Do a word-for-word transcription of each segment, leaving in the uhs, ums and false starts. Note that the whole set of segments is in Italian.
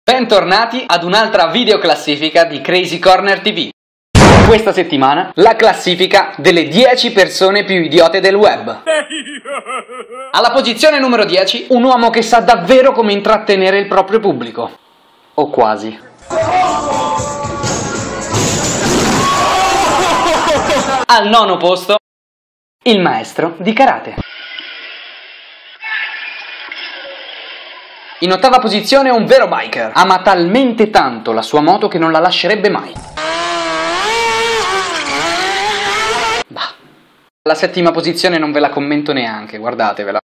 Bentornati ad un'altra videoclassifica di Crazy Corner T V. Questa settimana la classifica delle dieci persone più idiote del web. Alla posizione numero dieci, un uomo che sa davvero come intrattenere il proprio pubblico. O quasi. Al nono posto, il maestro di karate. In ottava posizione un vero biker. Ama talmente tanto la sua moto che non la lascerebbe mai. Bah. La settima posizione non ve la commento neanche, guardatevela.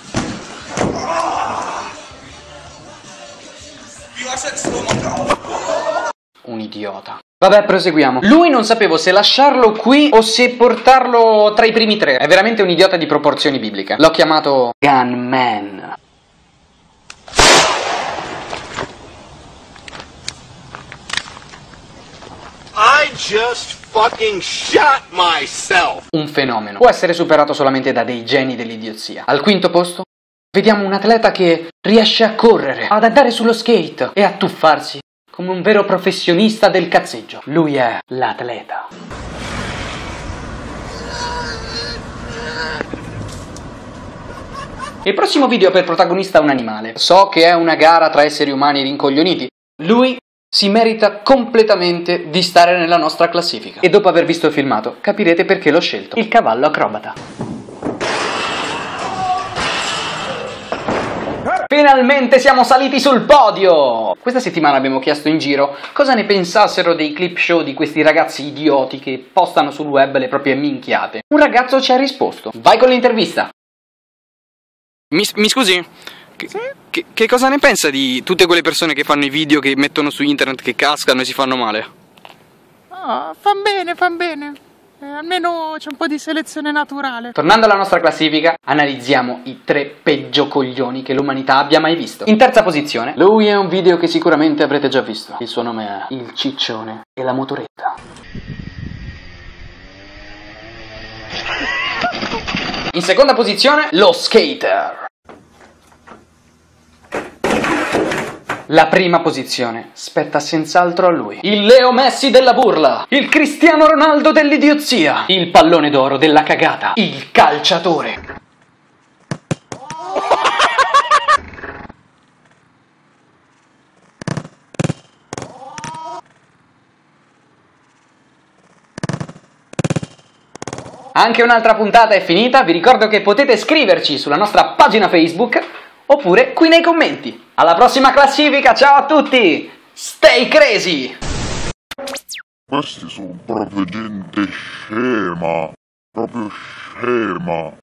Un idiota. Vabbè, proseguiamo. Lui non sapevo se lasciarlo qui o se portarlo tra i primi tre. È veramente un idiota di proporzioni bibliche. L'ho chiamato Gunman. I just fucking shot myself! Un fenomeno. Può essere superato solamente da dei geni dell'idiozia. Al quinto posto, vediamo un atleta che riesce a correre, ad andare sullo skate e a tuffarsi come un vero professionista del cazzeggio. Lui è l'atleta. Il prossimo video ha per protagonista un animale. So che è una gara tra esseri umani rincoglioniti. Lui si merita completamente di stare nella nostra classifica. E dopo aver visto il filmato capirete perché l'ho scelto. Il cavallo acrobata. Finalmente siamo saliti sul podio! Questa settimana abbiamo chiesto in giro cosa ne pensassero dei clip show di questi ragazzi idioti che postano sul web le proprie minchiate. Un ragazzo ci ha risposto. Vai con l'intervista! Mi, mi scusi? Che, sì? che, che cosa ne pensa di tutte quelle persone che fanno i video che mettono su internet che cascano e si fanno male? Oh, fan bene, fan bene. Eh, almeno c'è un po' di selezione naturale. Tornando alla nostra classifica, analizziamo i tre peggio coglioni che l'umanità abbia mai visto. In terza posizione, lui è un video che sicuramente avrete già visto. Il suo nome è Il Ciccione e la Motoretta. In seconda posizione, lo skater. La prima posizione spetta senz'altro a lui. Il Leo Messi della burla. Il Cristiano Ronaldo dell'idiozia. Il pallone d'oro della cagata. Il calciatore. Anche un'altra puntata è finita. Vi ricordo che potete scriverci sulla nostra pagina Facebook oppure qui nei commenti. Alla prossima classifica, ciao a tutti! Stay crazy! Questi sono proprio gente scema, proprio scema.